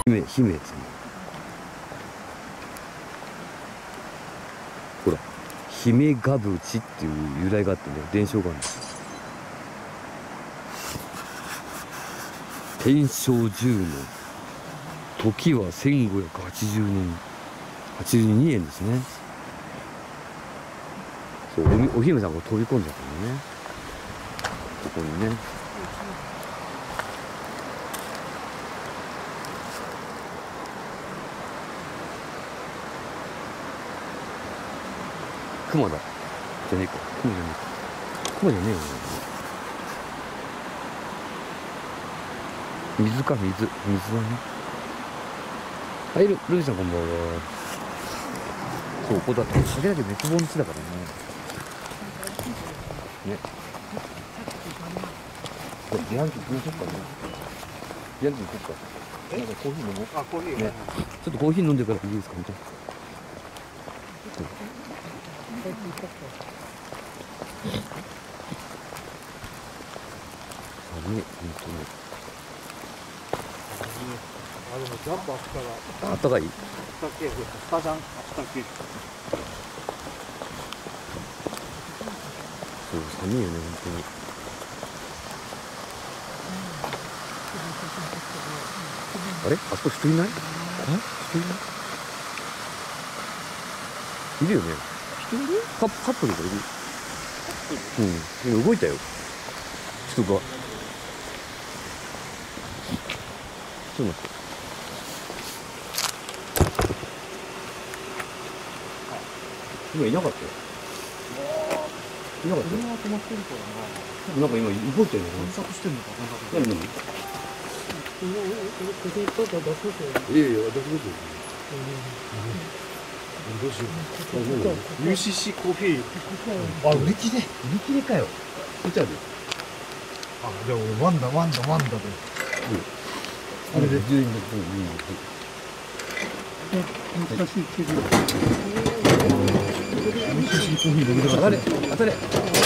姫ですね。ほら、姫ヶ淵っていう由来があってね、伝承があるんです。天正10年、時は1580年、82年ですね。そう、お姫さんが飛び込んじゃったのね。ここにね。熊だ。じゃねえか。熊じゃねえか。熊じゃねえよね。水か、水だね。はい、ルイさんこんばんは。そう、ここだって、酒だけ滅亡の地だからね。ね。自販機行きましょうかね。自販機行こうか。なんかコーヒー飲もう。あ、コーヒーね。ちょっとコーヒー飲んでからいいですか、みたいな。寒い、本当に。 あ、でもジャンプあったら。 あったかい。 あったけえ、スタジャンあったけえ。 そう、寒いよね、本当に。あれ、あそこ人いない？人いない？いるよね。人いる？カップルがいる。うん、今動いたよ。人が。ちょっと待って。今いなかったよ。いなかったよ。 車が止まってるからな。 なんか今動いてるよね。 検索してんのか、 何？いやいや、私ですよ。どうしよう。 UCC コーヒー。 あ、売り切れかよ。こっちある。 あ、じゃあワンダで。 あれで10円で。 難しいけど。 UCC コーヒー飲みたかった。当たれ。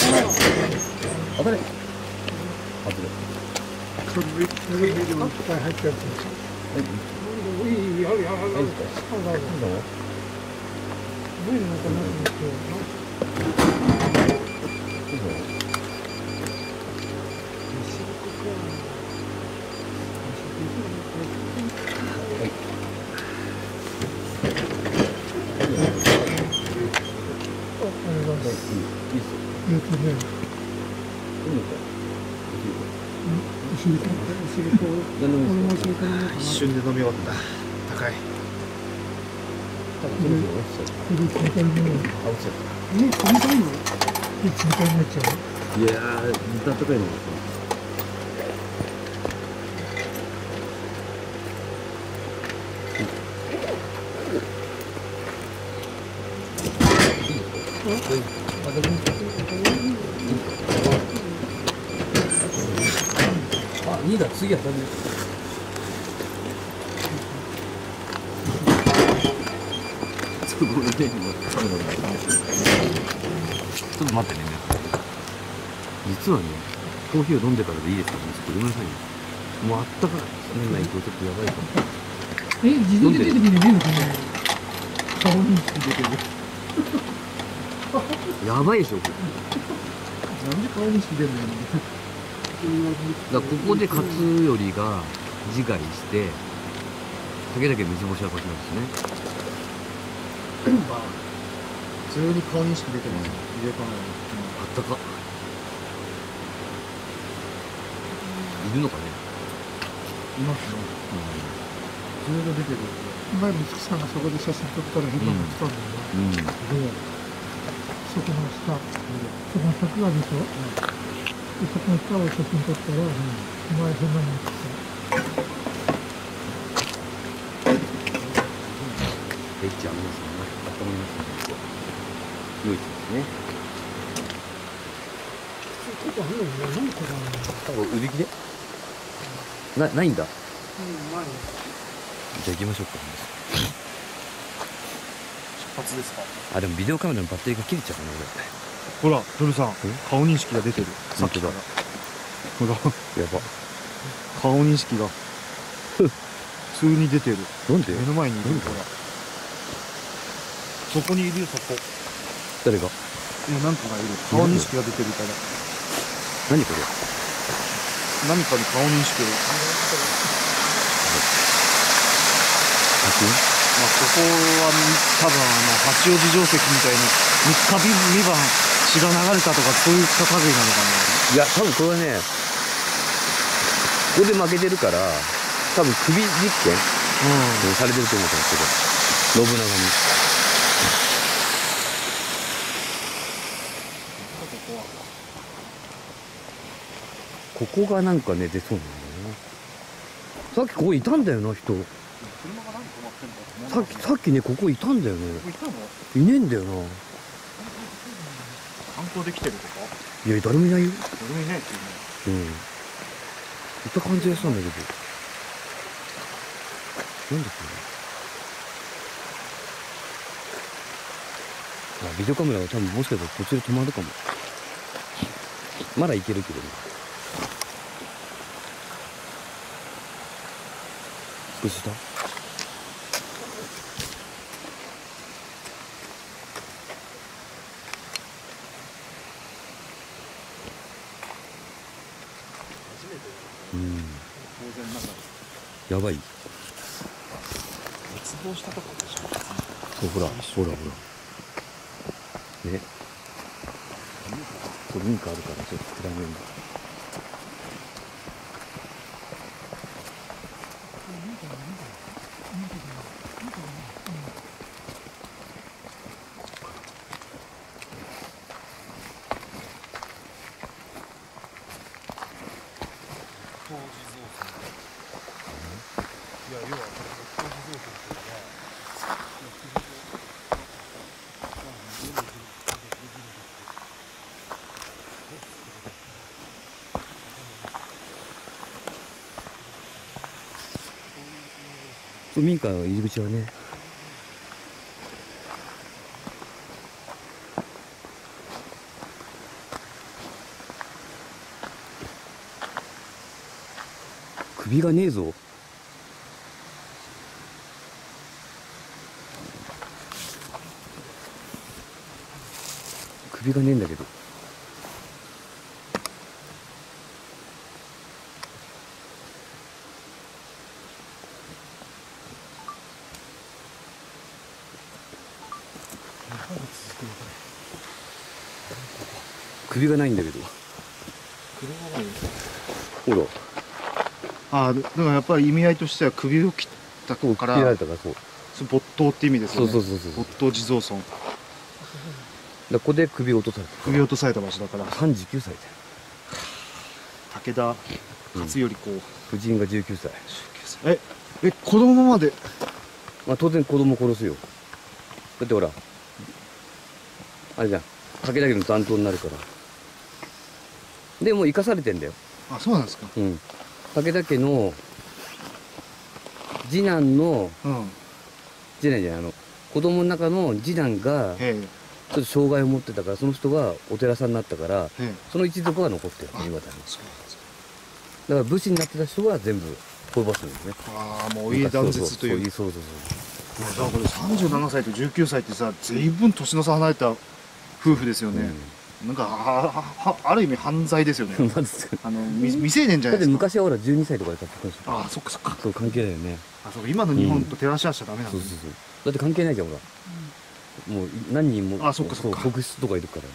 それでもいっぱい入ってる。いいや。どういうのかなと思って。一瞬で飲み終わった。高い。 いやー、ずっと高いの。あ、2だ、次はダメ。ちょっとごめんね、ちょっと待ってね。実はね、コーヒーを飲んでからでいいですかね。ちょっとごめんなさいね。もうあったかい。ないとちょっとやばいかも。 自動で出てくるのかな。顔認識出てる。 やばいでしょ、これ。 なんで顔認識出るの？ だからここで勝頼が自害して武田家水干しは勝ちなんですね。 普通に顔認識出てます。入れ替わあったか。いるのかね。 いますね。ずっと出てる。前も月さんがそこで写真撮ったら変なの来たんだよね。そこの下、そこの柵があるでしょ。でそこの下を写真撮ったら、前変なの来た。 エッチありますね。温まりますね。良いですね。 ここあるのね。何これ。 売り切れ？ないんだ。 ない。 じゃあ行きましょうか。 出発ですか。 あ、でもビデオカメラのバッテリーが切れちゃうね、 ほら、トルさん、顔認識が出てる。さっきから。ほら、 やば。 顔認識が。 普通に出てる。 なんで？ 目の前にいる。 なんでほら。そこにいるよ、そこ。 誰が？ いや、なんかがいる。顔認識が出てるから。 何これ？ 何かに顔認識を。 写真？ まあ、ここは多分八王子城跡みたいに三日三晩血が流れたとかそういった類なのかいや、多分これはね、ここで負けてるから、多分首実験、 な。 されてると思ったんですけど、信長に。ここがなんかね、出そうなんだよな。さっきここいたんだよな、人。 車が何止まってんだと思う。 さっきね、ここいたんだよね。 ここいたの？ いねえんだよな。 観光できてるとか？ いや、誰もいないよ。 誰もいないっていうね。 うん。いた感じがしたんだけど。なんだっけな。ビデオカメラは多分もしかしたら途中で止まるかも。まだいけるけどね。少しした？うん。 当然なんかやばい。 滅亡したとこでしょ。 そう、ほら。ね。これ民家あるからちょっと暗めに。民家の入り口はね、首がねえぞ。首がねえんだけど。首がないんだけど。ほら。 ああ、だからやっぱり意味合いとしては首を切ったそう、 から、 切られたからそう。 没頭って意味ですよね。 そう。 没頭地蔵尊。 ここで首を落とされた。 首を落とされた場所だから。 39歳だよ。 武田勝頼公、 夫人が19歳。 え、子供まで。 まあ当然子供殺すよ。だってほら、あれじゃん。武田家の残党になるから。でもう生かされてんだよ。 あ、そうなんですか。 うん。武田家の次男の、 うん次男じゃない、子供の中の次男が、 へえちょっと障害を持ってたから、その人がお寺さんになったから、 へえその一族が残ってる、今だに。 そうなんですか。 だから武士になってた人は全部滅ぼすんですね。 ああ、もうお家断絶という。 そう。 だからこれ37歳と19歳ってさ、随分年の差離れた夫婦ですよね。なんかある意味犯罪ですよね。 まず未成年じゃだってないですか。 昔はほら12歳とかで結婚してああ、そっかそっか。 そう関係ないよね。 あ、そう、今の日本と照らし合わせちゃダメなんだね。 そうだって関係ないじゃんほら、もう何人もあ、そっかそっか。 側室とかいるからね。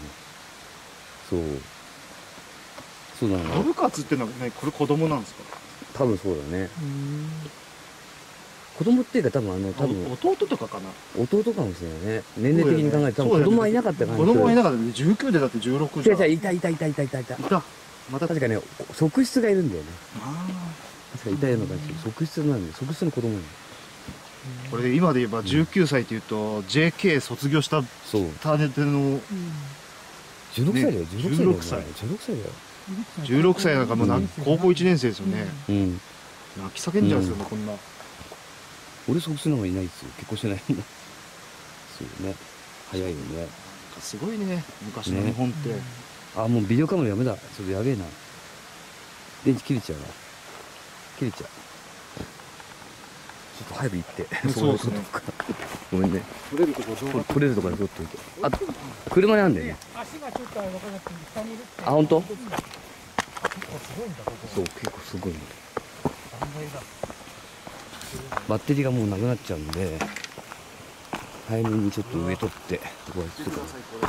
そうなの。 信勝ってのはね、これ子供なんですか。 多分そうだね。子供っていうか多分弟とかかな。 弟かもしれないね。年齢的に考えて多分子供はいなかったから。 子供はいなかったね。19でだって16じゃん。 いた。 いた。また確かね、側室がいるんだよね。 あ確かいたような感じ。側室なんで、側室の子供なの。 これで今で言えば19歳っていうと JK 卒業したそう。 種での 16歳だよ、16歳だよ。16歳だよ。 16歳なんかもう高校1年生ですよね。 うん。 泣き叫んじゃうんですよね、こんな。 俺側室の方がいないですよ。結婚してないもん。そうね。早いよね。 すごいね、昔の日本って。 あ、もうビデオカメラやめだ。ちょっとやべえな。電池切れちゃうな。切れちゃう。 っと早く行って。 そうですね。 ごめんね。 取れるとこ動画取れるところで撮っといて。あ、車にあるんだよね。 足がちょっと分からなくて下にいるって。 あ、本当？ 結構すごいんだここ。 そう、結構すごいね。 断崖だ。 バッテリーがもうなくなっちゃうんで、早めにちょっと上取って、ここはちょっと。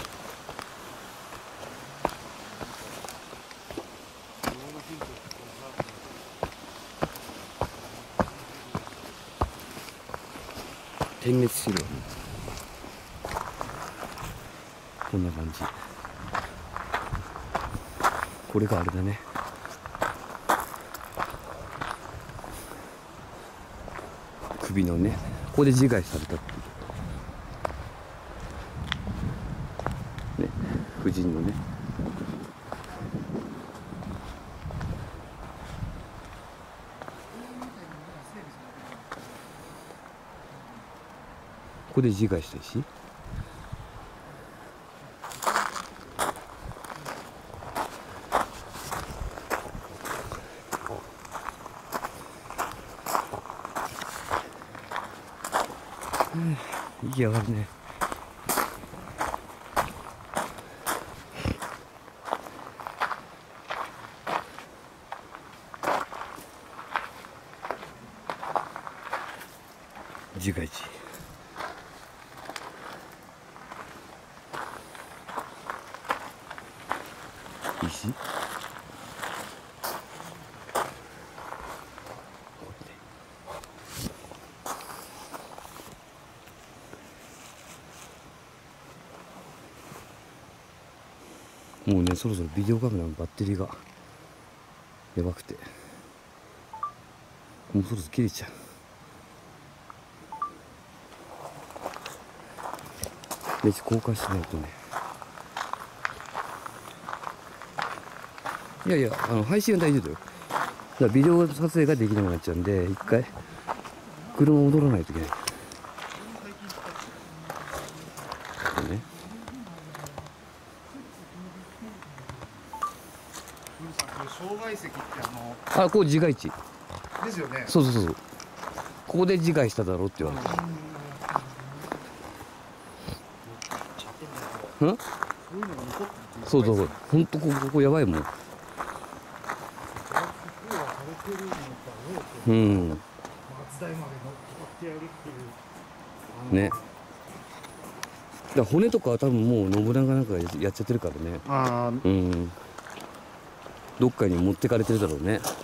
点滅してるわね。こんな感じ。これがあれだね。首のね、ここで自害されたっていうね、夫人のね。ここで自害したし、息上がるね。自害地。石。もうね、そろそろビデオカメラのバッテリーがやばくて、もうそろそろ切れちゃう。で、交換しないとね。いやいや、配信は大丈夫だよ。だからビデオ撮影ができなくなっちゃうんで、一回車戻らないといけない。ね、 障害石ってあ、ここ自害地。 ですよね。 そうそうそうそう。ここで自害しただろうって言われて。うん？そうそうそう。ほんとここやばいもん。うん。 松代まで乗っかってやるっていう。 ね。だから骨とかは多分もう信長なんかがやっちゃってるからね。 ああ、 うん。どっかに持ってかれてるだろうね。こ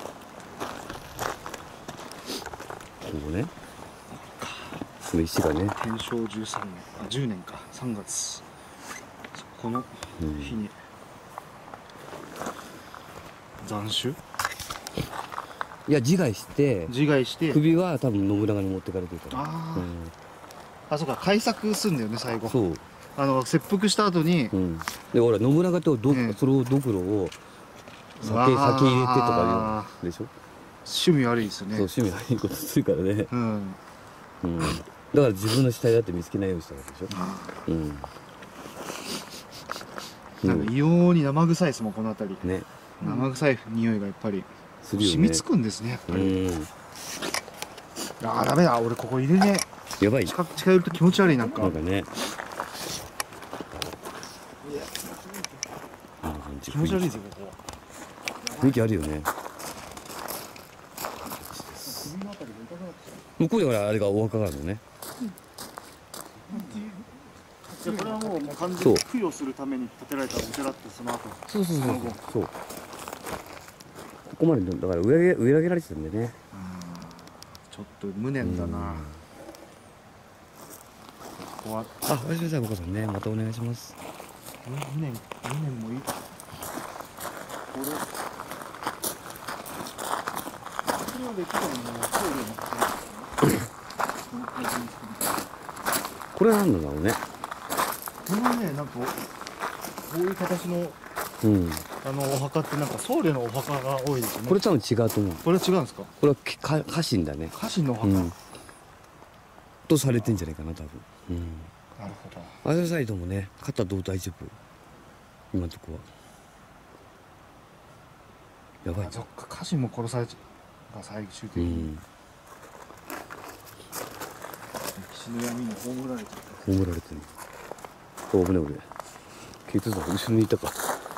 こね。この石がね。 天正13年、あ、10年か、3月。この日に、斬首？ いや、自害して、 自害して、 首は多分信長に持ってかれてるから。 あうん、 あ、そうか、改作すんだよね、最後。 そう。 切腹した後に、 うん。で、ほら、信長とそれをドクロを酒入れてとか言うでしょ。 趣味悪いですよね。 そう、趣味悪いことするからね。 うん。 うん。だから自分の死体だって見つけないようにしたわけでしょ。うん。 なんか異様に生臭いですもん、この辺り。 ね。 生臭い匂いがやっぱりするよね。 染みつくんですね、やっぱり。 うん。 ああ、ダメだ、俺ここ入れねえ。 やばい。 近寄ると気持ち悪い、なんか。 なんかね。 気持ち悪いですよ、ここ。 雰囲気あるよね。向こうにほらあれがお墓があるのね。 いや、これはもう完全に供養するために建てられたお寺って、その後。 そうそうそうそう。ここまでだから上上げられてたんでね。 ちょっと無念だな。ここは。 あ、おやすみなさい、お母さんね。またお願いします。 無念もいい。これはできたのこれは何なんだろうね。 このね、なんかこういう形のうん。 お墓ってなんか僧侶のお墓が多いですよね。 これ多分違うと思う。 これは違うんですか？ これは家臣だね。 家臣のお墓。 とされてんじゃないかな多分。 なるほど。 あれサイドもね、肩どう大丈夫。今のとこは。やばい。 そっか、家臣も殺されちゃう。最終的に。 の闇に葬られちゃった。 葬られてる。お危ない危ない。ケイトさん後ろにいたか。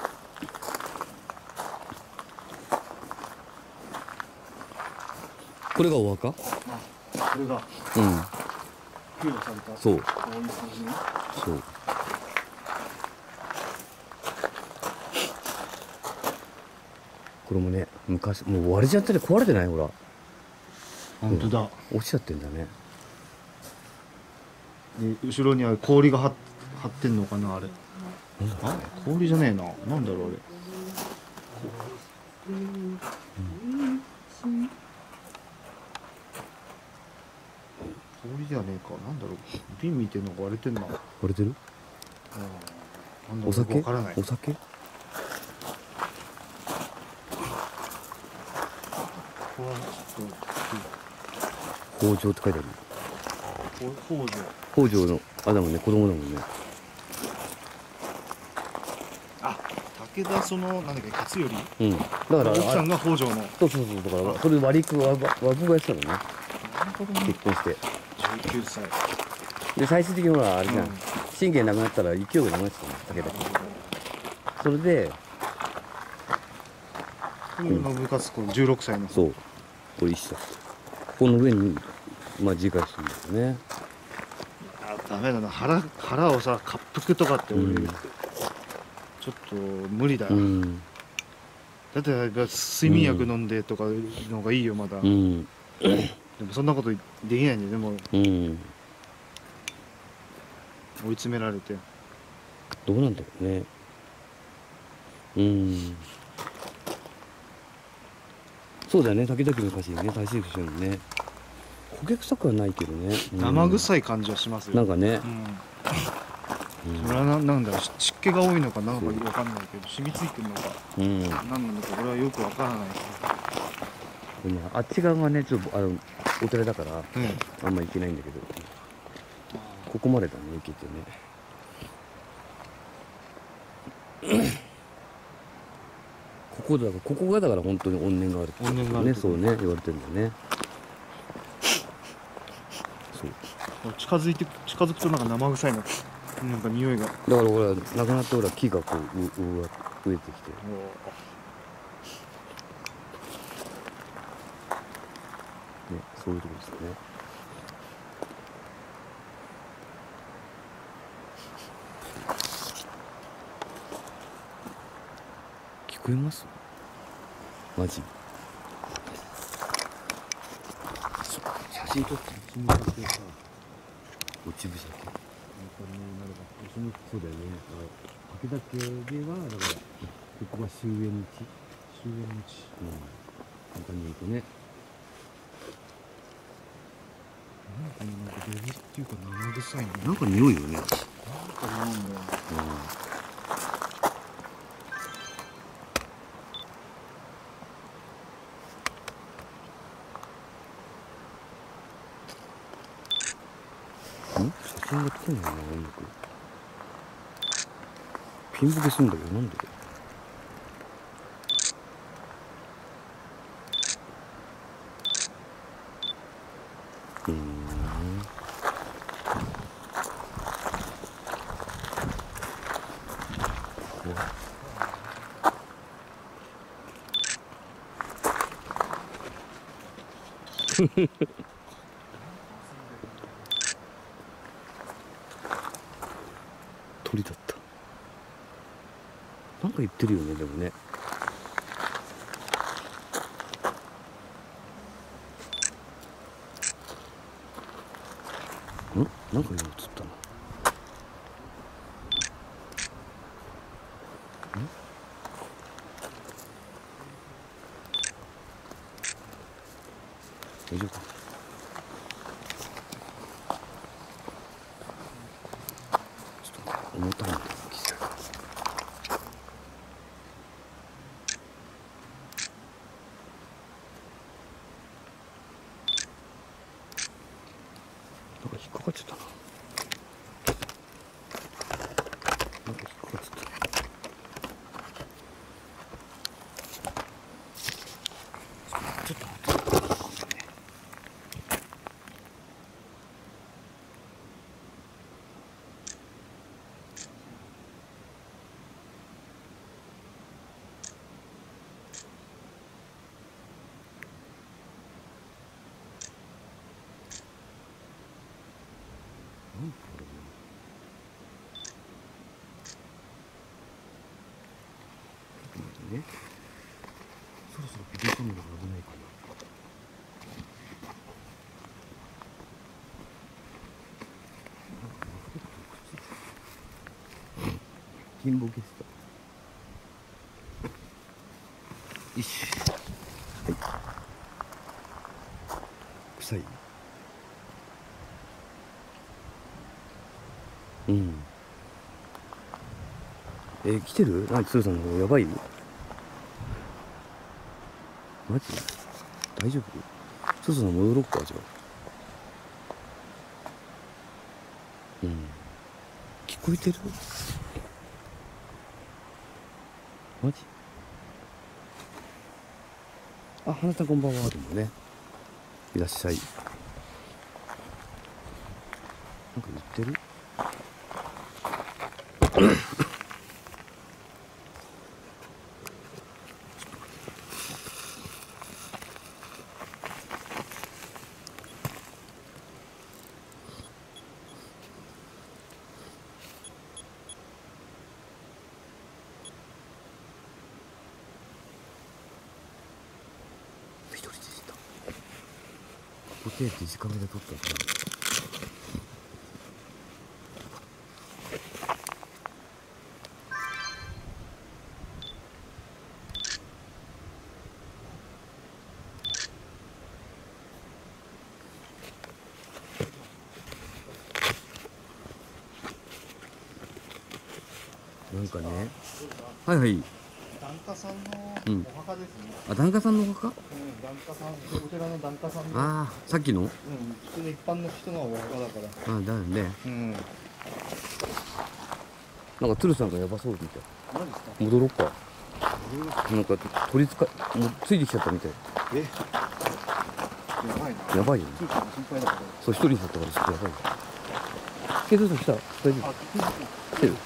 これがお墓？ これがうん。 供養された。 そう。 こういう感じね。 そう。これもね、昔、もう割れちゃったり壊れてないほら。 本当だ。 落ちちゃってんだね。 で後ろには氷が張ってんのかなあれ。あ氷じゃねえな。なんだろうあれ。氷じゃねえか。なんだろう。瓶見てんのが割れてんな。 割れてる？ なんだろうお酒？ わからない。 お酒？ ここはちょっ北条って書いてある。 と北条。 北条の、あ、だもんね、子供だもんね。 あ、武田そのなんだっけ勝頼。 うん。だから、 奥さんが北条の。 そうそうそう、だから、それ割りく和風がやってたのね。 なるほどね。 結婚して。 19歳。 で、最終的にほら、あれじゃん。 うん信玄なくなったら勢いがなくなってたの、武田家。それで、 信勝子16歳の。 そう。これ一緒だ。この上に、まあ、自家してるんだよね。 あ、ダメだな。腹をさ、滑腹とかって俺、 うんちょっと無理だよ。 うん。 だって睡眠薬飲んでとかの方がいいよまだ。でうん。 もそんなことできないんで、でもうん。 追い詰められて。 どうなんだろうね。うん。そうだよね、武田家の歌詞にね、大切にしてるのね。焦げ臭くはないけどね。うん生臭い感じはしますよ。 なんかね。 それはなんだろう、湿気が多いのかなんかわかんないけど、染みついてるのかうん。 何なのか俺はよくわからないけね、あっち側がね、ちょっとお寺だから、 ど。 あんま行けないんだけど、ここまでだね、行けてね。ここがだから本当に怨念があるって怨念があるね、そうね、言われてるんだよね。そう。 近づくとなんか生臭いの、なんか匂いが。 だからほら、亡くなったほら、木がこう、植えてきて。ね、そういうとこですよね。聞こえます？マジ。写真撮って、君だけさ、落ちぶさけ。そうだよね。武田家では、だから、ここが終焉の地。 終焉の地。 うん。簡単に言うとね。 なんかデブっていうか生臭いね。 なんか匂いよね。 なんかなんだよ。 写真が来てないな、音楽。ピンボケするんだけど、なんで？鳥だった。なんか言ってるよね、でもね。なんか今映ったな。大丈夫か？ちょっと重たいんだよ、機材が。なんか引っかかっちゃったな。なんか引っかかっちゃった。ちょっと待って。 ね。そろそろビデオカメラが危ないかな。金ボケした。よし。はい。臭い。うん。来てる？何、鶴さんの方やばい？マジ？大丈夫？鶴さん戻ろっか、じゃあ。うん。聞こえてる？マジ？あ、花ちゃんこんばんは。でもね。いらっしゃい。なんか言ってる？一人でした。ここで短めで撮ったから。なんかね、はいはい。 檀家さんのお墓ですね。 あ、檀家さんのお墓？ 檀家さん、お寺の檀家さんの。 ああ、さっきの？ 普通の一般の人のお墓だから。 あ、だよね。なんか鶴さんがやばそうみたい。 何ですか？ 戻ろっか。なんか取りつか、もうついてきちゃったみたい。 やばいな。 やばいよね。 鶴さんが心配だから。 そう、一人になったからちょっとやばい。警察さん来た？大丈夫？来てる？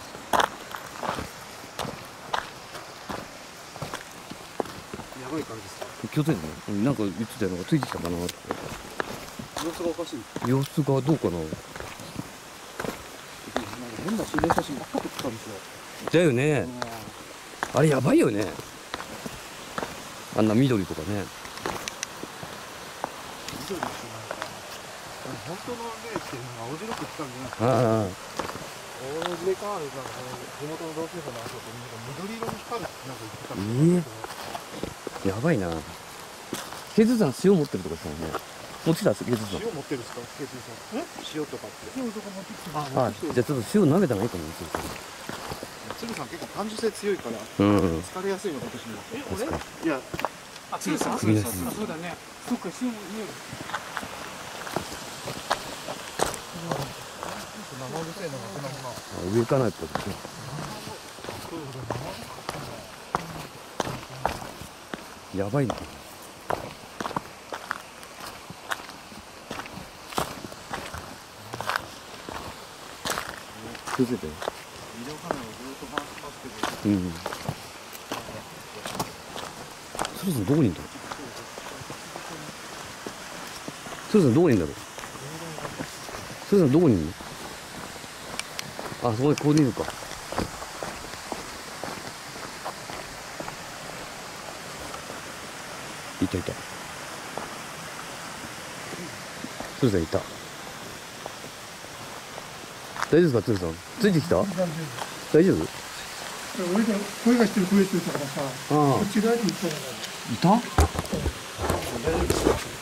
やばい感じですか？ 気をつけてね。なんか言ってたよ。なんかついてきたかなって。 様子がおかしい。 様子がどうかな。 変な心霊写真ばっか撮ってたんですよ。 だよね。あれやばいよね。あんな緑とかね。 緑ってなんか、本当の霊っていうのが青白く来たんじゃないですか。 ああ。 青白か、なんか地元の同級生の話だと、緑色に光るってなんか言ってたんですよ。 やばいな。警察さん塩持ってるとかしたよね。持ってきた？警察さん。 塩持ってるんですか？警察さん。塩とかって。塩とか持ってきて。 あ、じゃあちょっと塩舐めた方がいいかもしれない。 鶴さん結構感受性強いから、疲れやすいのかもしれない。俺？いや、鶴さん。 次の日。 そうだね。そっか、塩も見える。生臭いのがなくなるな。 上行かないと。やばいな。気をつけて。 ビデオカメラをずっと回しますけど。 そろそろどこにいんだろう。そろそろどこにいんだろう。そろそろどこにいんの？あ、そこにいるか。いたいた。鶴さんいた。大丈夫ですか、鶴さん。ついてきた？大丈夫？ 俺が声がしてる声してるからさ、こっち側に行ったら。 いた？大丈夫。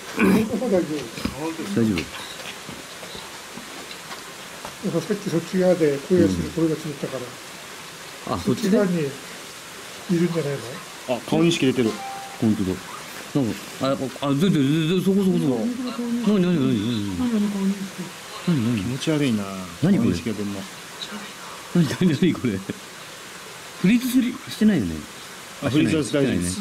さっきそっち側で声がする声がついたから。 あ、そっち側にいるんじゃないの？ あ、顔認識出てる。 本当だ。なんか、出てる、そこ。何？ 気持ち悪いな。 何これ？ 顔認識が出んの。 何これ？フリーズしてないよね。 あ、フリーズは大丈夫です。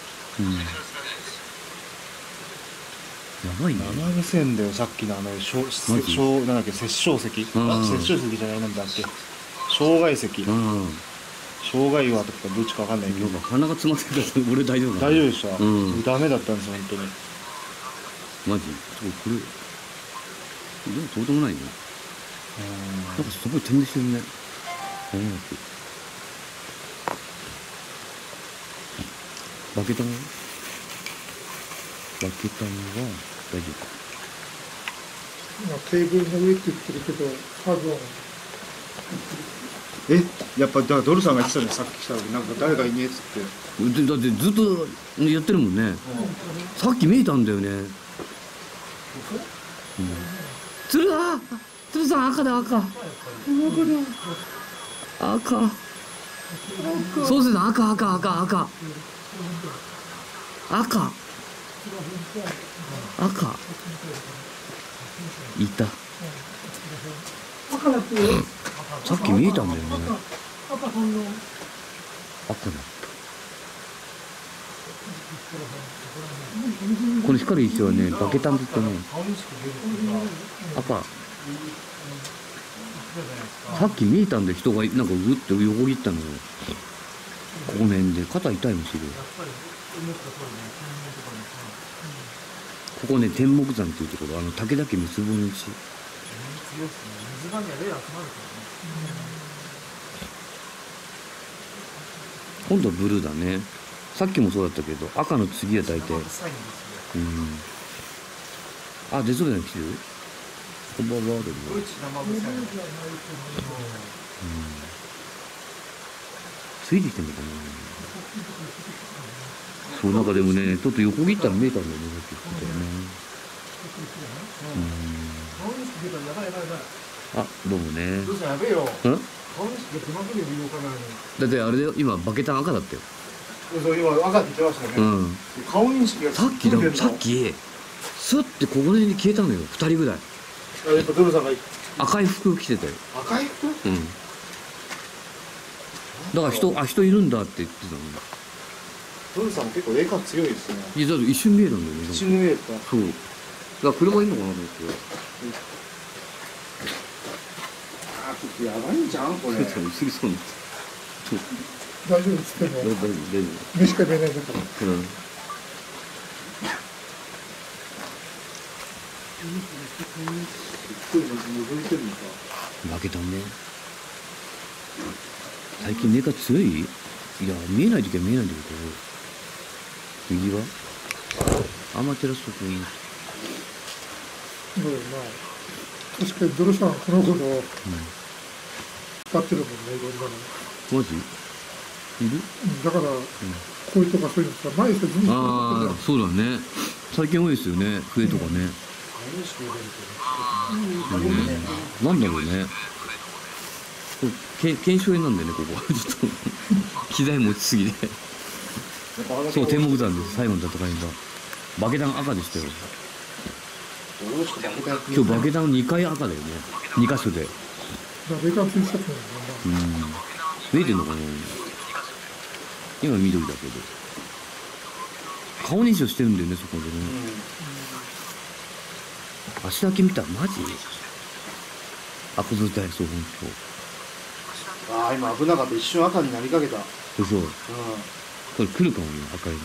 やばいね。 生臭いんだよ、さっきのなんだっけ、殺生石。殺生石じゃない、なんだっけ。生涯石。生涯岩とかどっちかわかんないけど。 鼻が詰まってたら俺大丈夫？ 大丈夫でした。ダメだったんですよ、本当に。 マジ？これ、でもどうでもないね。なんかすごい点でしてるね。 バケタンは大丈夫か。 今テーブルの上って言ってるけど、多分やっぱだからドルさんが言ってたね、さっき来た時なんか誰かいねえっつって。 だってずっとやってるもんね。さっき見えたんだよね。鶴さん赤だ赤。そうすると赤。いた。さっき見えたんだよね。赤だった。この光る石はね、バケタンって言ってね、赤。さっき見えたんで人がなんかぐっと横切ったのよ。ここの辺で肩痛いもんする。ここね、天目山っていうところ、武田家三つ子のうち。今度はブルーだね。さっきもそうだったけど、赤の次は大体。あ、出そうじゃない来てる？こんばんは、でも。ついてきてんのかな。そう、なんかでもね、ちょっと横切ったら見えたんだよね、さっき言ってたよね。あ、どうもね。 どうしたやべえよ。 だってあれだよ、今バケタン赤だったよ。 そう今赤って言ってましたよね。顔認識がさっきスッてここの辺に消えたのよ、2人ぐらい。 やっぱドルさんが赤い服着てたよ。 赤い服？ だから人いるんだって言ってたの。 ドルさんも結構霊感強いですね。 いや、だって一瞬見えたんだよね。 一瞬見えた。 そう。だから車いんのかなと思って。 ちょっとやばいんじゃんこれ。 映りそうになっ大丈夫ですけど、 大丈夫。 目しか見えないんだから。 負けたね。最近霊感強い？いや、見えない時は見えないんだけど。右はアマテラスとこいい。 確かにドルさんこの頃、使ってるもんね、いろんなの。 マジ？いる？ だから、声とかそういうのさ、前さ、ずっと。 ああ、そうだね。最近多いですよね、笛とかね。なんだろうね。検証炎なんだよね、ここは。ちょっと、機材持ちすぎで。そう、天目山です、最後の戦いが。バケタン赤でしたよ。今日バケタン2回赤だよね。2箇所で。 霊感ついちゃったんだよ。 見えてんのかな？今緑だけど。顔認証してるんだよね、そこでね。足だけ見たらマジ？あ、こずたい、そう、ほんと。 ああ、今危なかった。一瞬赤になりかけた。 そう。これ来るかもね、赤いの。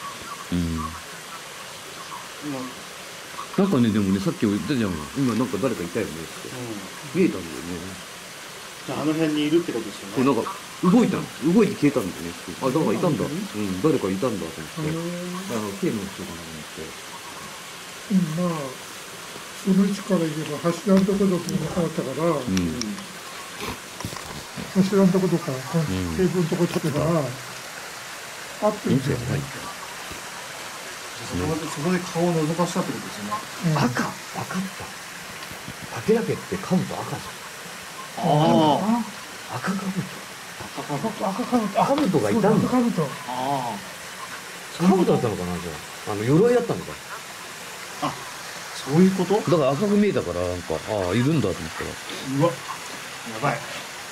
なんかね、でもね、さっき言ったじゃん。今なんか誰かいたよねって。見えたんだよね。 じゃあ、あの辺にいるってことですよね。 なんか、動いて消えたんだよね。あ、誰かいたんだ。誰かいたんだと思って。刑の人かなと思って。 まあ、その位置から言えば、柱のところとかなかったから、柱のところとか、テーブルのところとかが、あってるんですよね。 そこで顔を覗かしたってことですよね。 赤、分かった。武田家って兜赤じゃん。赤兜がいたんだ。 赤兜。 兜だったのかな、じゃあ。鎧だったのか。 あ、そういうこと？ だから赤く見えたから、なんか、ああ、いるんだと思ったら。 うわ、やばい。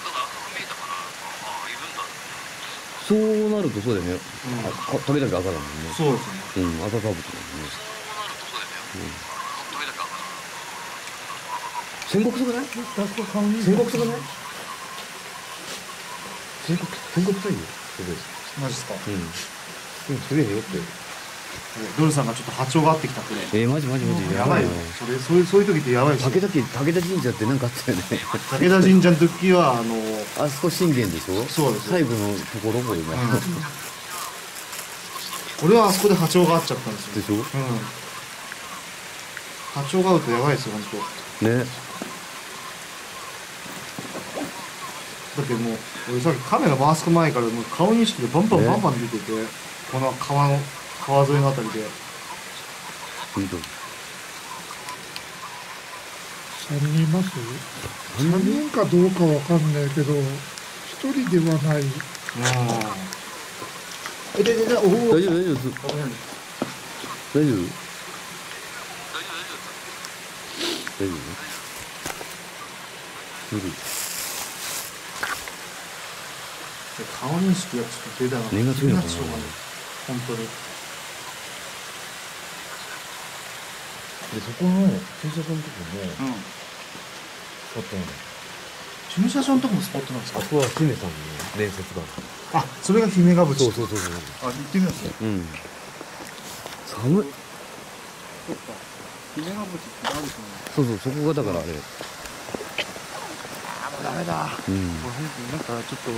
そうなるとそうだよね。武田家赤だもんね。 そうですね。 赤兜だもんね。戦国すぐない？戦国すぐない？戦国臭いよ。 マジっすか？ すげえよって。 ドルさんがちょっと波長が合ってきたこれ。 マジ。 やばいよ。そういう時ってやばいし。 武田神社ってなんかあったよね。 武田神社の時はあそこ信玄でしょ？ そうです。 最後のところも今。 俺はあそこで波長が合っちゃったんですよ。 でしょ。 波長が合うとやばいですよ本当。 ね。 だってもう俺さっきカメラ回す前からもう顔認識でバンバンバンバン出てて、この川沿いのあたりで。 本当。 3人います？ 3 人かどうかわかんないけど、1人ではない。 おお。 大丈夫大丈夫。大丈夫。大丈夫。 顔認識がちょっと出たの。 念が強いのかな。 本当に。 でそこの駐車場のとこもスポットなの。 駐車場のとこもスポットなんですか。 あそこは姫さんの伝説がある。 あ、それが姫ヶ淵。 そうそうそうそう。 あ、行ってみます。 うん。寒い。 そっか。姫ヶ淵ってあるんですね。 そうそう、そこがだからあれ。 もうダメだ。 うん。 これなんかちょっと。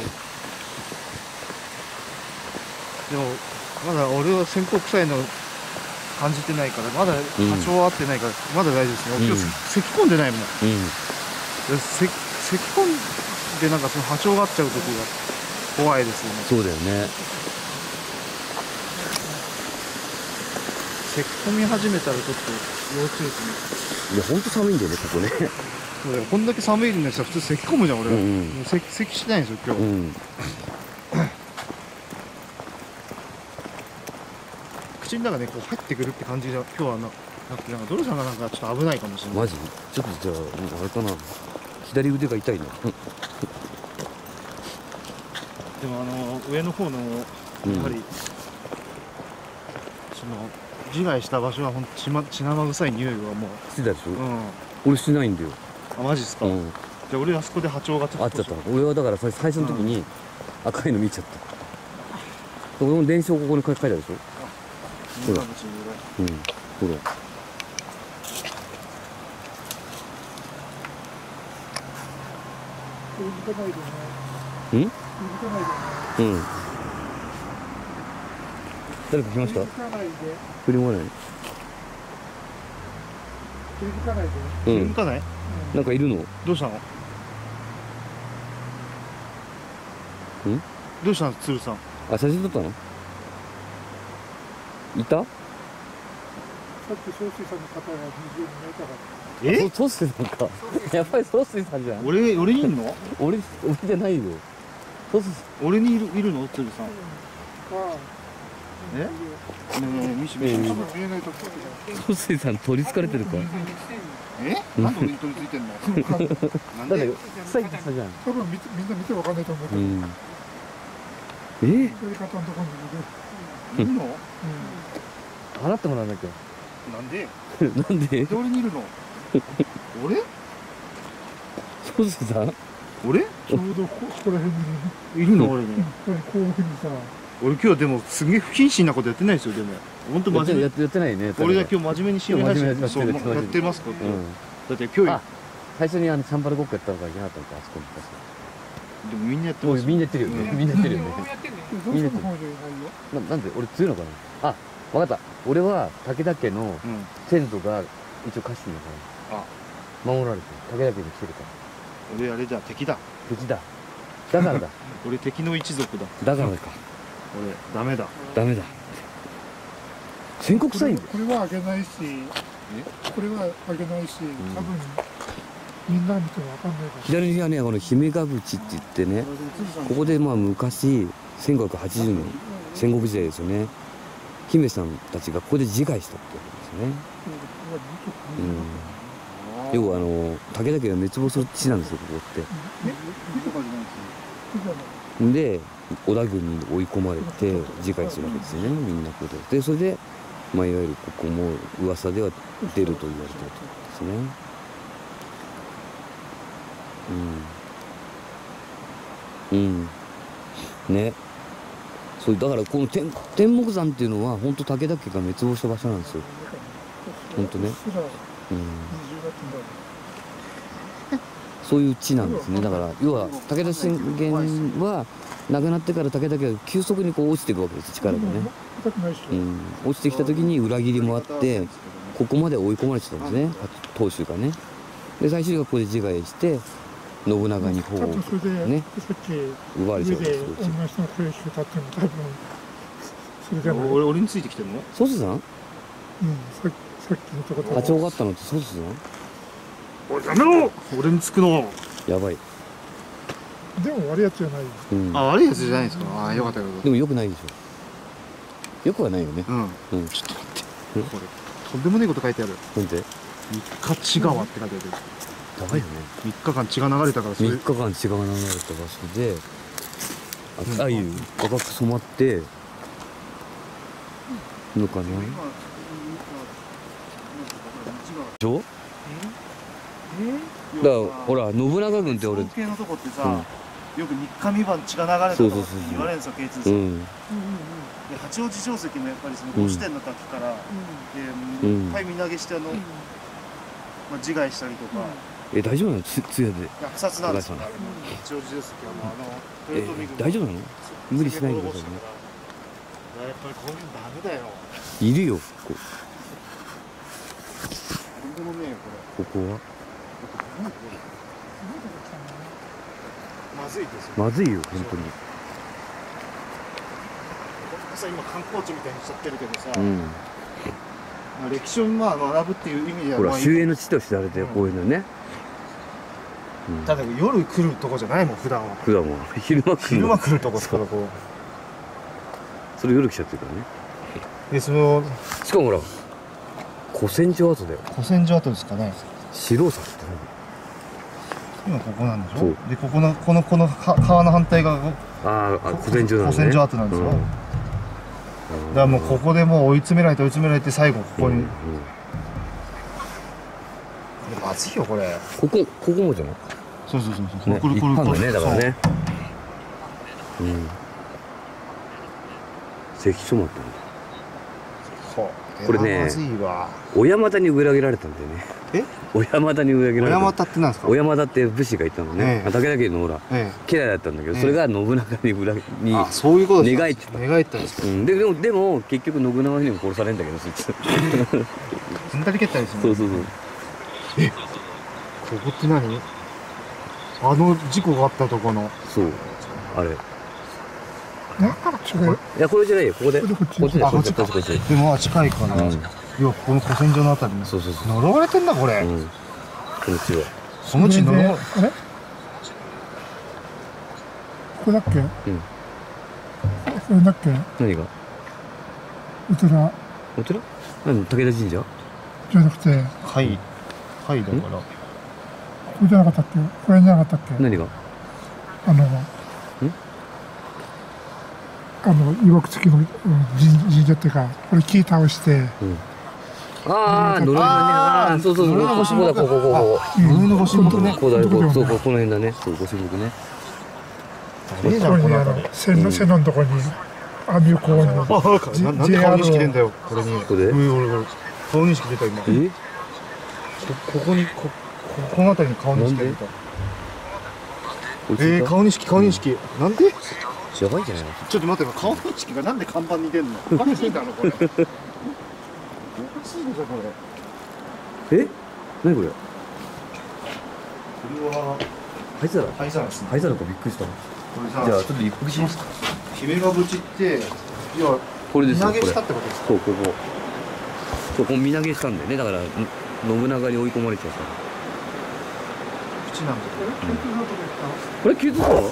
でもまだ俺は宣告臭いの感じてないから、まだ波長合ってないから、まだ大丈夫ですね。今日咳込んでないもん。咳込んでなんかその波長が合っちゃう時が怖いですよね。 そうだよね。 咳込み始めたらちょっと要注意ですね。 いや、ほんと寒いんだよね、ここね。 そうだよ、こんだけ寒いのにさ、普通咳込むじゃん俺。もう咳しないんですよ今日。口の中ねこう入ってくるって感じじゃ今日はなくて、なんかドルさんがなんかちょっと危ないかもしれない。 マジ？ちょっとじゃああれかな。左腕が痛いな。 でも上の方のやはり、その自害した場所はほんと血生臭い匂いがもうしてたでしょ。俺しないんだよ。 あ、マジっすか。じゃあ俺あそこで波長がちょっとあっちゃった。俺はだから最初の時に赤いの見ちゃった。俺も電車をここに書いてあるでしょ。ほら。ほら。誰か来ました？振り向かない。 振り向かないで。 振り向かない？ なんかいるの？ どうしたの？どうしたの鶴さん？ あ、写真撮ったの？いた？ さっき総帥さんの方が20人いたから。 総帥さんか。やっぱり総帥さんじゃん。 俺にいんの？ 俺じゃないよ。総帥さん。俺にいるの鶴さん。ねえ見せ見えないと総帥さん取り憑かれてるか。 なんで俺に取り憑いてんの？ なんで臭いってさじゃん。 多分みんな見てわかんないと思うけど。 やり方のとこにいるの？ 払ってもらわなきゃ。 なんで？ なんで？ 俺にいるの？俺？ 総帥さん？ 俺？ちょうどここら辺にいるの俺に。 こういうふうにさ。 俺今日でもすげえ不謹慎なことやってないですよでも。本当真面目。 やってないね。 俺が今日真面目にしようとしてそうやってますか。だって今日最初にチャンバルごっこやったのがいけなかったのかあそこに。 でもみんなやってます。 みんなやってるよね。みんなやってるよね。みんなやってる。なんで俺強いのかな。あ、わかった。俺は武田家の先祖が一応家臣だから。守られてる。武田家に来てるから。 俺あれじゃ敵だ。 敵だ。だからだ。 俺敵の一族だ。 だからか。 俺ダメだ。 ダメだ。宣告臭いんだよ。 これはあげないし、これはあげないし、多分みんな見てもわかんないから。 左にはね、この姫ヶ淵って言ってね、ここでまあ昔1580年戦国時代ですよね。姫さんたちがここで自害したってわけですね。要は武田家が滅亡する地なんですよ、ここって。で織田軍に追い込まれて自害するわけですよね、みんなここで。でそれで、まあ、いわゆるここも噂では出ると言われているとですね。ね。そうだからこの天目山っていうのは本当武田家が滅亡した場所なんですよ。本当ね。そういう地なんですね。だから要は武田信玄は亡くなってから武田家が急速にこう落ちていくわけです、力がね。 たくないし、 落ちてきた時に裏切りもあってここまで追い込まれてたんですね、当主がね。で最終的にここで自害して信長にこうそれで、 ねさっき奪われちゃうんですよ。 上で女の人の声してたっていうの多分それじゃない。 俺についてきてるの？ ソスさん？ さっきのとこ課長があったのってソスさん？ おいやめろ！俺につくの。 やばい。 でも悪いやつじゃない。 あ、悪いやつじゃないですか。あ、よかったよかった。 でもよくないでしょ。よくはないよね。 ちょっと待って。これとんでもねえこと書いてある。 なんで？ 三日血川って書いてある。 やばいよね。 3日間血が流れたからそれ。 3日間血が流れた場所であゆ赤く染まってのかな。でしょ？だからほら信長軍って俺尊敬のとこってさ、よく3日3晩血が流れたって言われるんですよ、K2 さん。で八王子城跡もやっぱりその五支天の滝からいっぱい身投げして自害したりとか。 大丈夫なの？つやで虐殺なんですよ。八王子城跡は豊臣軍大丈夫なの？無理しないでくださいね。 やっぱりこういうのダメだよ。 いるよことんでもねえよこは。 まずいですよ。 まずいよ本当に。 さ今観光地みたいにしちゃってるけどさ、歴史を学ぶっていう意味ではほら終焉の地としてあれでこういうのね。 ただ夜来るとこじゃないもん普段は。 普段は昼間来るとこですからこう。 それ夜来ちゃってるからね。 でそのしかもほら古戦場跡だよ。 古戦場跡ですかね。 白坂って今ここなんでしょ。 そうでこの川の反対側が古戦場なんですね。 古戦場跡なんですよ。だからもうここでもう追い詰められて最後ここに。まずいよこれ。 ここもじゃない？ そう。 一般だねだからね。関所もあったんだ。これね、小山田に裏切られたんだよね。小山田に裏切られた。 小山田ってなんですか？ 小山田って武士がいたのね。武田家のほら家来だったんだけど、それが信長にそういうことですか？ 願いってたんですか？でも結局信長にも殺されるんだけどそいつ。 ずんだり蹴ったりする。そう。ここって何？事故があったとこの。そうあれ。いやこれじゃないよ、ここでこっちでも近いかな。いやこの古戦場のあたりに呪われてんだこれ。 この地はこの地呪われ。ここだっけ？これだっけ？ 何が？ お寺？ 何？武田神社？ じゃなくてはいだからここじゃなかったっけ？これじゃなかったっけ？ 何が？ いわくつきの神社っていうか、これ木倒して。 ああ、呪いのね。そう。呪いのご神木だ、ここ。 呪いのご神木ね。 この辺だね。そう、ご神木ね。 ここに線のとこに網をこうに。 なんで顔認識出んだよ、これに。 ここで？ 顔認識出た今。ここに、この辺りに顔認識出た。顔認識。なんで？ やばいじゃないの。 ちょっと待って、顔認識がなんで看板に出んの？おかしいだろこれ。おかしいでしょこれ。何これ？ これは灰皿ですね。灰皿かびっくりした。じゃあちょっと一服しますか。 姫が淵って要はこれですよ。 身投げしたってことですか？ そうここ身投げしたんだよね。だから信長に追い込まれちゃった。 淵なんだ。 これK2さん？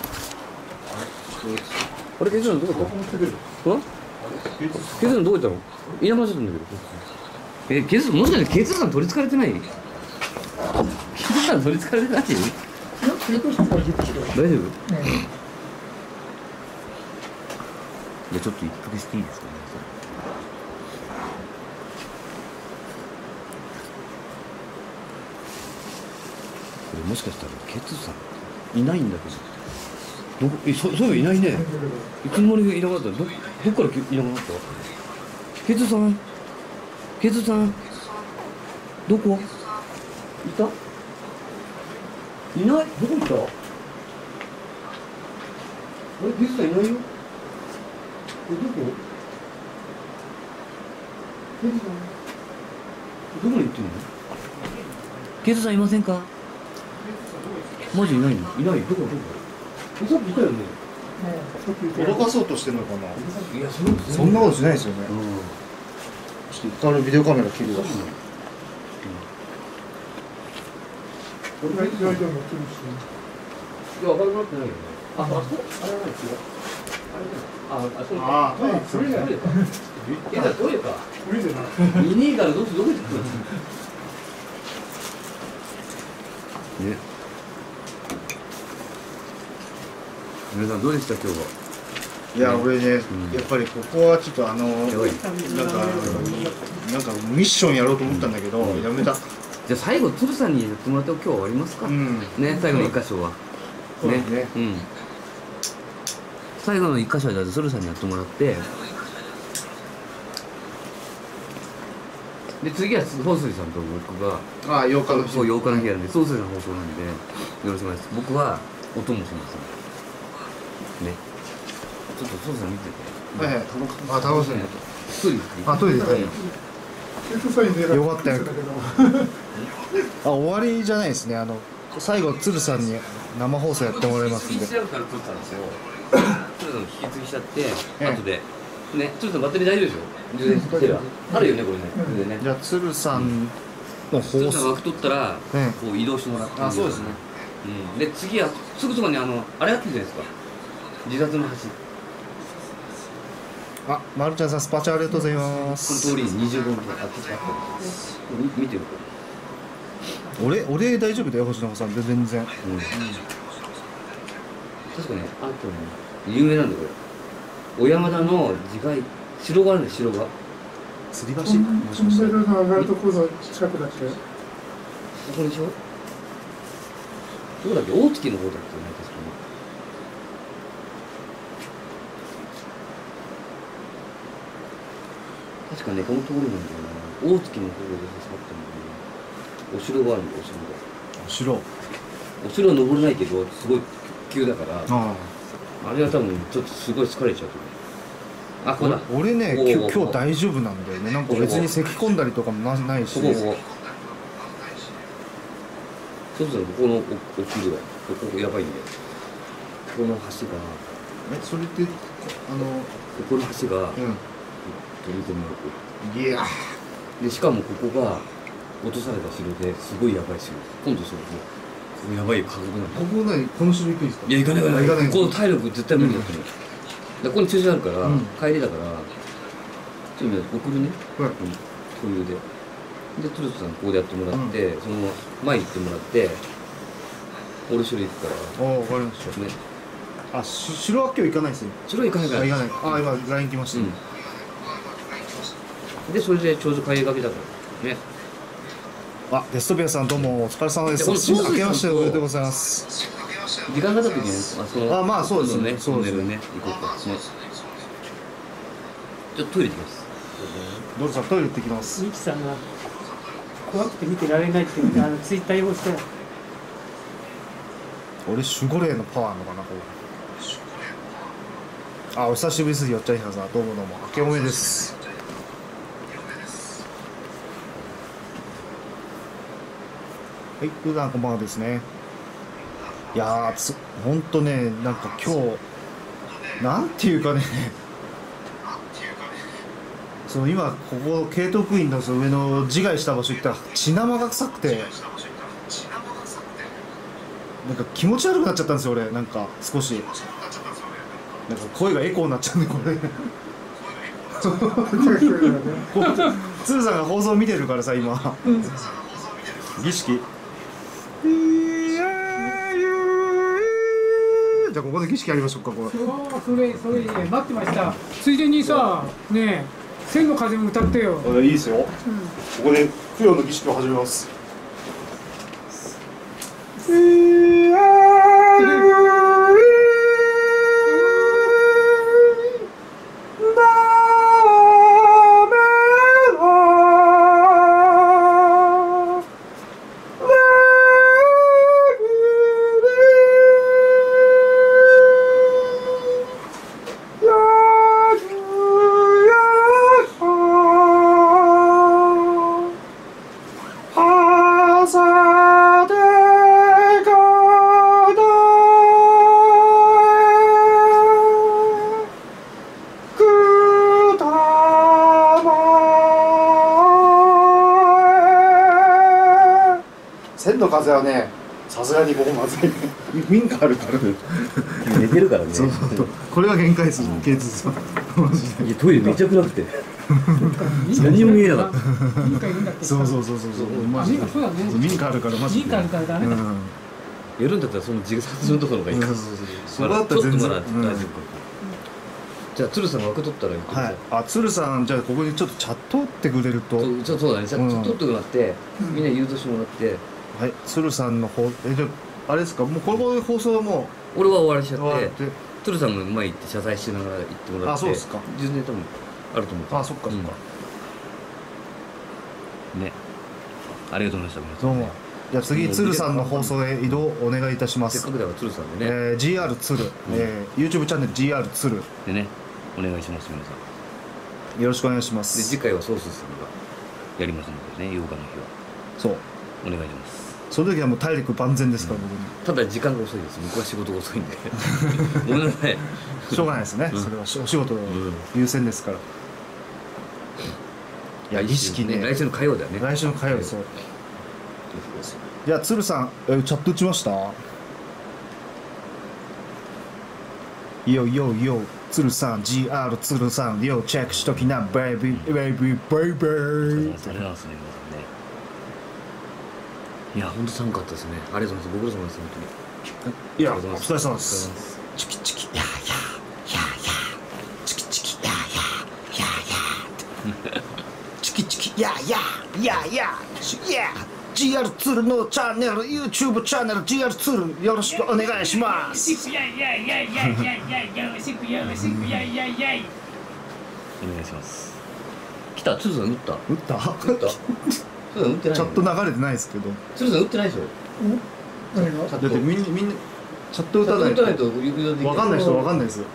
あれK2さんどこ行ったの？K2さんどこ行ったの？いなくなっちゃったんだけど。K2さんもしかしてK2さん取り憑かれてない？K2さん取り憑かれてない？大丈夫？じゃあちょっと一服していいですかね。これもしかしたらK2さんいないんだけど。そういえばいないね。いつの間にかいなかった。どっからいなくなった？K2さんK2さんどこ？いた？いない？どこ行った？あれK2さんいないよ。どこ？ どこに行ってんの？警察さんいませんか？マジいないの？いない。どこ？さっきいたよね。 脅かそうとしてるのかな。 いや、 そんなことしないですよね。ちょっと一回ビデオカメラ切るわ。 俺が一応でも来るし。 いや、明るくなってないよね。あれはない、違う。あ、それじゃないか。いや、トイレか。 無理じゃない。 いねえからどこ行ってくるの？ね。皆さんどうでした今日は？ いや、俺ね、やっぱりここはちょっとなんかミッションやろうと思ったんだけど、やめた。 じゃあ最後鶴さんにやってもらって今日終わりますか？ね、最後の一箇所は。ね。最後の一箇所はじゃあ鶴さんにやってもらって。で次は総帥さんと僕が 8日の日。 そう8日の日やるんで総帥さん放送なんでよろしくお願いします。僕はお供しますね。ちょっと総帥さん見てて。 はいはい。あ、楽しみ。 トイレ。 あ、トイレで。よかったよ。終わりじゃないですね。最後鶴さんに生放送やってもらいますんで。 から撮ったんですよ。鶴さんの引き継ぎしちゃって後で。ね、鶴さんバッテリー大丈夫でしょ？充電してるわ。あるよねこれね。 じゃあ鶴さんの放鶴さん枠取ったらこう移動してもらって。 あ、そうですね。 で次はすぐそばにあれやってるじゃないですか。自殺の橋。 あ、まるちゃんさんスパチャありがとうございます。 この通りに25分あってあったんです。見てるこれ。俺大丈夫だよ星野さんで全然。 確かね、あとね有名なんだよこれ。小山田の自害城があるんです城が。 吊り橋？もしかして。 上がるところの近くだっけ？ ここでしょ？どこだっけ？大月の方だっけね確かに。確かね、この通りなんだよな。大月の方で始まったんだよね。お城があるんだよ、お城が。お城は登れないけど、すごい急だから、あれは多分ちょっとすごい疲れちゃうと思う。あ、ここだ。 俺ね、今日大丈夫なんだよね。なんか別に咳込んだりとかもないし。 そうするとここの起きるわ。ここやばいんだよ。この橋が。 それってここの橋が。 いやでしかもここが落とされた城ですごいやばい城。今度それここやばいよ過酷なの。 ここ何この城行くんですか？ いや行かない。この体力絶対無理だと思う。ここに駐車あるから帰りだからちょっと送るね。共有で。でトルトさんここでやってもらってその前に行ってもらって俺城行くから。 ああ分かりましたね。あ、城は今日行かないですよ。 城行かないから。 行かない。あ、今 LINE 来ました。 でそれでちょうど帰りがけだからね。 あ、デストピアさんどうもお疲れ様です。明けましておめでとうございます。 時間がた時にあ、まあそうですね。 そうですね。行こうか。ちょっとトイレ行きます。 ドルさんトイレ行ってきます。 ミキさんが怖くて見てられないってツイッター用して。 俺守護霊のパワーのかなこれ。あ、お久しぶりです。よっちゃいさんどうもどうも明けおめです。はい、普段こんばんはですね。いやー、ほんとね、なんか今日なんていうかねその今ここ慶徳院の上の自害した場所行ったら血生が臭くてなんか気持ち悪くなっちゃったんですよ俺。なんか少しなんか声がエコーになっちゃうんでこれ鶴さんが放送見てるからさ今儀式じゃあここで儀式やりましょうか。これそれ待ってました。ついでにさねえ千の風も歌ってよ。 いいですよ、ここで供養の儀式を始めます。 千の風はね、さすがにここまずい。民家あるから。 寝てるからね。 そうそうそう。これが限界です。K2さん。マジで。 いやトイレめっちゃ暗くて。何も見えなかった。 民家いるんだっけ。 そうそう。マジで。 そうだね。 民家あるからマジで。 民家あるからダメだ。 やるんだったらその自殺のところがいい。 そこだったら全然大丈夫。じゃあ鶴さんが枠取ったらいい。 はい。あ、鶴さんじゃあここにちょっとチャット打ってくれると。 そうだね。ちょっと取ってもらってみんな誘導してもらって。 はい。鶴さんの方じゃあれですか。もうこの放送はもう。俺は終わりしちゃって。鶴さんが前行って謝罪しながら行ってもらって。 あ、そうですか。 10年多分あると思う。 あ、そっかそっか。 ね。ありがとうございました。 どうも。じゃあ次鶴さんの放送へ移動お願いいたします。 せっかくだから鶴さんでね。 GR 鶴、YouTube チャンネル GR 鶴でね、お願いします皆さん。よろしくお願いします。 で次回はソースさんがやりますのでね、8日の日は。 そう。 お願いします。 その時はもう体力万全ですから、僕に。 ただ時間が遅いです。僕は仕事が遅いんで。ごめんなさい。 しょうがないですね。それはお仕事優先ですから。いや意識ね。 来週の火曜だよね。 来週の火曜そう。じゃあ鶴さん、チャット打ちました？よ鶴さん GR 鶴さんよチェックしときなベイビーベイビーベイビー。 ありがとうございますね皆さんね。いや本当寒かったですね。ありがとうございます。ご苦労様です本当に。 いやお疲れ様です。チキチキやチキチキやチキチキやGR ツルのチャンネル YouTube チャンネル GR ツルよろしくお願いします。お願いします。来た鶴さん打った。 鶴さん打ってない。チャット流れてないですけど。鶴さん打ってないでしょ。 何が？だってみんなチャット打たないと分かんない人分かんないですよ。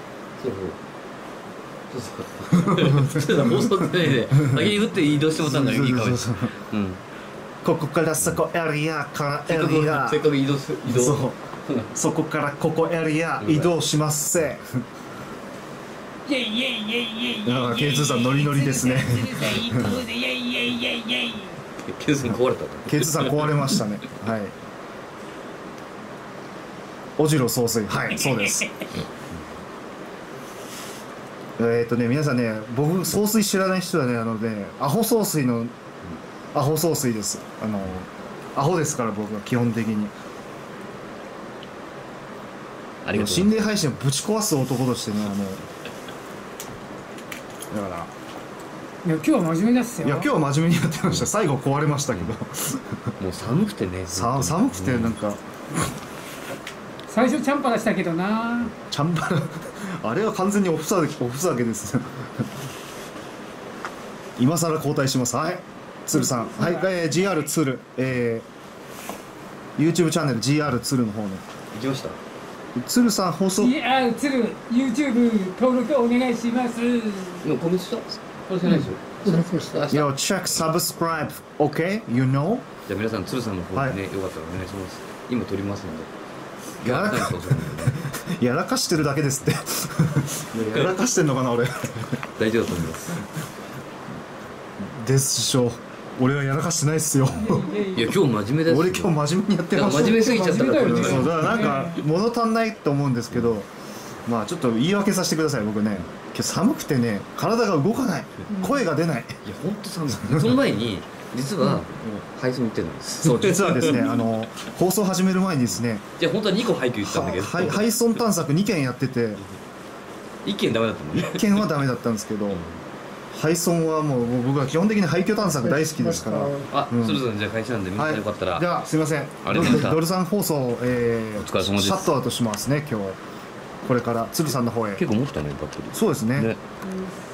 そう。放送ってないで先に打って移動してもらったんだよ。いいかもしれない。ここからそこエリアからエリア。せっかく移動。そこからここエリア移動しますせ。だから K2 さんノリノリですね。 K2 さん壊れた。 K2 さん壊れましたね。はい。おじろ総帥、はい、そうです。皆さんね、僕総帥知らない人はね、アホ総帥のアホ総帥です。アホですから僕は基本的に。心霊配信をぶち壊す男としてね、だから。 いや今日は真面目ですよ。 いや今日は真面目にやってました。最後壊れましたけど。もう寒くてね。 寒くてなんか。 最初チャンパラしたけどな。 チャンパラあれは完全におふざけです。今更交代します。はい。鶴さん、はい、GR 鶴、YouTube チャンネル GR 鶴の方に行きました。 鶴さん放送 GR 鶴 YouTube 登録お願いします。 今コメントした？これじゃないですよ。 Yo check subscribe OK you know。 じゃあ皆さん鶴さんの方にね、よかったらお願いします。今撮りますので。 やらかしてるだけですって。やらかしてんのかな俺。 大丈夫だと思います。 ですしょう。俺はやらかしてないっすよ。 いや今日真面目です。 俺今日真面目にやってました。 真面目すぎちゃったから。 そうだからなんか物足んないと思うんですけど、まあちょっと言い訳させてください。僕ね、今日寒くてね体が動かない、声が出ない。 いや本当寒い。その前に実は配送行ってるんです。 そう実はですね放送始める前にですね。 じゃあ本当は2個配給言ったんだけど。 配送探索2件やってて。 1件ダメだったもんね。 1件はダメだったんですけど。配送はもう僕は基本的に廃墟探索大好きですから。 鶴さんじゃあ会社なんでみんなよかったら。 じゃあすいません。ドルさん放送お疲れ様です。シャットアウトしますね今日。これから鶴さんの方へ。 結構持ったねバッテリー。 そうですね。